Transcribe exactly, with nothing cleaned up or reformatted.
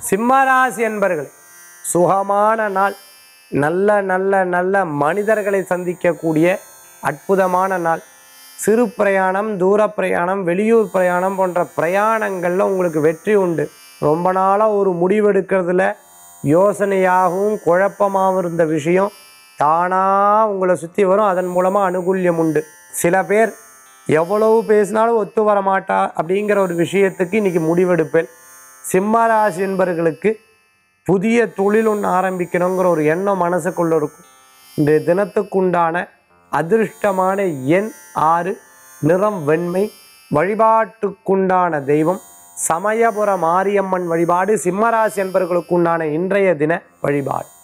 சிம்மராசி என்பர்கள் சுகமான நாள். நல்ல நல்ல நல்ல மனிதர்களை சந்திக்கக்கூடிய அற்புதமான நாள். சிறு பிரயாணம், தூர பிரயாணம், வெளியூர் பிரயாணம் போன்ற பிரயாணங்களில் உங்களுக்கு வெற்றி உண்டு. ரொம்ப நாளாக ஒரு முடிவெடுக்கிறதுல யோசனையாகவும் குழப்பமாகவும் இருந்த விஷயம் தானாக உங்களை சுற்றி வரும். அதன் மூலமாக அனுகூல்யம் உண்டு. சில பேர் எவ்வளவு பேசினாலும் ஒத்து வர மாட்டா அப்படிங்கிற ஒரு விஷயத்துக்கு இன்றைக்கி முடிவெடுப்பேன். சிம்மராசி என்பவர்களுக்கு புதிய தொழில் ஒன்று ஆரம்பிக்கணுங்கிற ஒரு எண்ணம் மனசுக்குள்ளே இருக்கும். இன்றைய தினத்துக்குண்டான அதிர்ஷ்டமான எண் ஆறு, நிறம் வெண்மை. வழிபாட்டுக்குண்டான தெய்வம் சமயபுர மாரியம்மன் வழிபாடு சிம்மராசி என்பவர்களுக்குண்டான இன்றைய தின வழிபாடு.